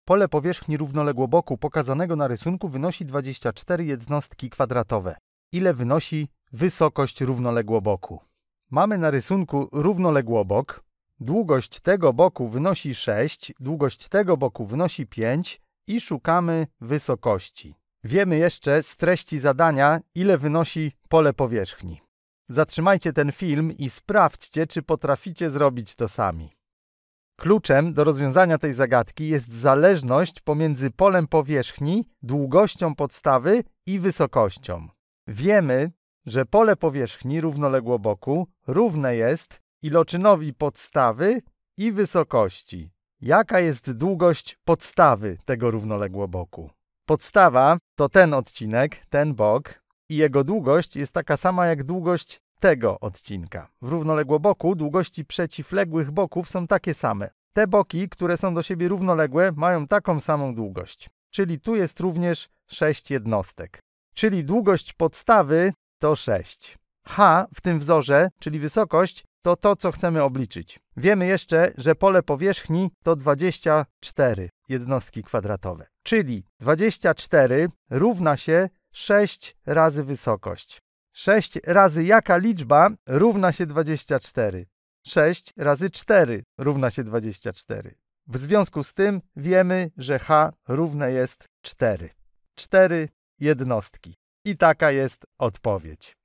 Pole powierzchni równoległoboku pokazanego na rysunku wynosi 24 jednostki kwadratowe. Ile wynosi wysokość równoległoboku? Mamy na rysunku równoległobok. Długość tego boku wynosi 6, długość tego boku wynosi 5 i szukamy wysokości. Wiemy jeszcze z treści zadania, ile wynosi pole powierzchni. Zatrzymajcie ten film i sprawdźcie, czy potraficie zrobić to sami. Kluczem do rozwiązania tej zagadki jest zależność pomiędzy polem powierzchni, długością podstawy i wysokością. Wiemy, że pole powierzchni równoległoboku równe jest iloczynowi podstawy i wysokości. Jaka jest długość podstawy tego równoległoboku? Podstawa to ten odcinek, ten bok i jego długość jest taka sama jak długość tego odcinka. W równoległoboku długości przeciwległych boków są takie same. Te boki, które są do siebie równoległe, mają taką samą długość. Czyli tu jest również 6 jednostek. Czyli długość podstawy to 6. H w tym wzorze, czyli wysokość, to to, co chcemy obliczyć. Wiemy jeszcze, że pole powierzchni to 24 jednostki kwadratowe. Czyli 24 równa się 6 razy wysokość. 6 razy jaka liczba równa się 24? 6 razy 4 równa się 24. W związku z tym wiemy, że H równe jest 4. 4 jednostki. I taka jest odpowiedź.